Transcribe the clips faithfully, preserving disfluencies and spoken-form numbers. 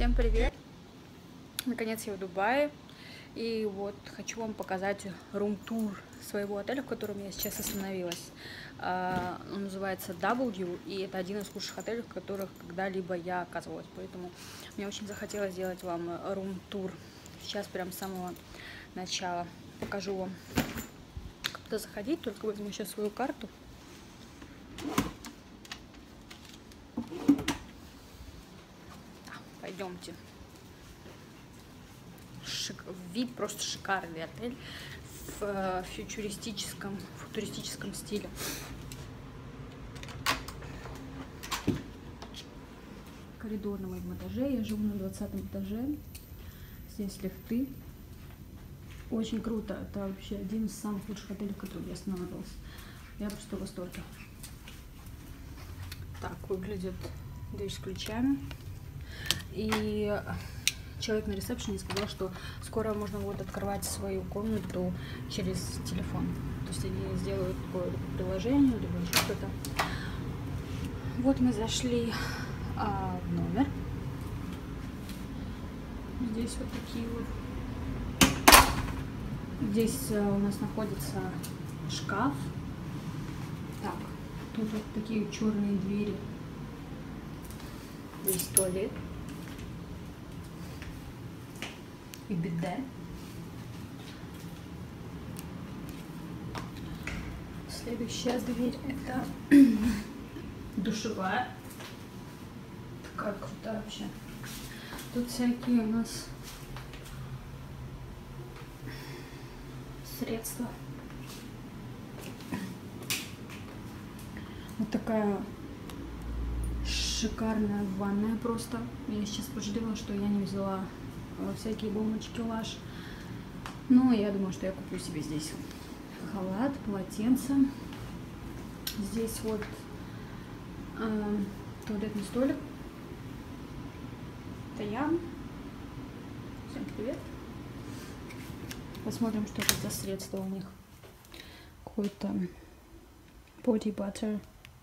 Всем привет! Наконец я в Дубае. И вот хочу вам показать рум-тур своего отеля, в котором я сейчас остановилась. Он называется W, и это один из лучших отелей, в которых когда-либо я оказывалась. Поэтому мне очень захотелось сделать вам рум-тур. Сейчас прям с самого начала покажу вам, как туда заходить. Только возьму сейчас свою карту. Пойдемте. Шик... Вид просто шикарный отель в фьючеристическом, футуристическом стиле. Коридор на моем этаже. Я живу на двадцатом этаже. Здесь лифты. Очень круто. Это вообще один из самых лучших отелей, в которых я останавливалась. Я просто в восторге. Так выглядит дверь с ключами. И человек на ресепшене сказал, что скоро можно будет открывать свою комнату через телефон. То есть они сделают такое приложение, либо еще что-то. Вот мы зашли а, в номер. Здесь вот такие вот. Здесь а, у нас находится шкаф. Так, тут вот такие черные двери. Здесь туалет. И биде. Следующая дверь — это душевая. Такая крутая вообще. Тут всякие у нас средства. Вот такая шикарная ванная просто. Я сейчас пожалела, что я не взяла всякие бомбочки Lush. Но я думаю, что я куплю себе здесь халат, полотенце. Здесь вот э, туалетный столик. Это я. Всем привет. Посмотрим, что это за средство у них. Какой-то body butter.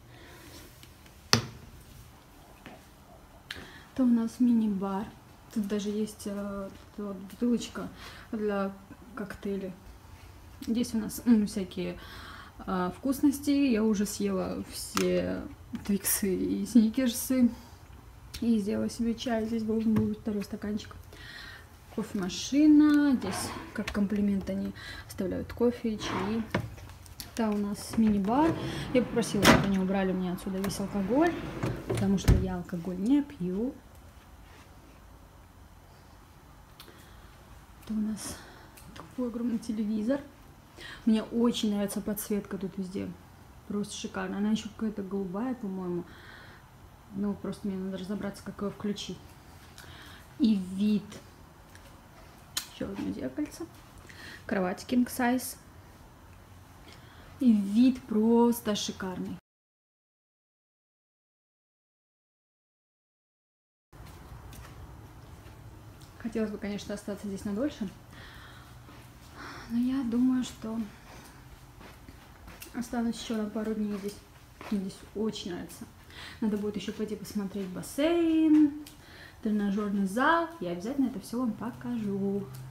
Это у нас мини-бар. Тут даже есть э, вот, бутылочка для коктейлей. Здесь у нас м, всякие э, вкусности. Я уже съела все твиксы и сникерсы. И сделала себе чай. Здесь должен быть второй стаканчик. Кофемашина. Здесь как комплимент они оставляют кофе, чаи. Это у нас мини-бар. Я попросила, чтобы они убрали мне отсюда весь алкоголь, потому что я алкоголь не пью. Это у нас такой огромный телевизор. Мне очень нравится подсветка тут везде. Просто шикарно. Она еще какая-то голубая, по-моему. Ну, просто мне надо разобраться, как ее включить. И вид. Еще одно зеркальце. Кровать king size. И вид просто шикарный. Хотелось бы, конечно, остаться здесь надольше. Но я думаю, что останусь еще на пару дней здесь. Мне здесь очень нравится. Надо будет еще пойти посмотреть бассейн, тренажерный зал. Я обязательно это все вам покажу.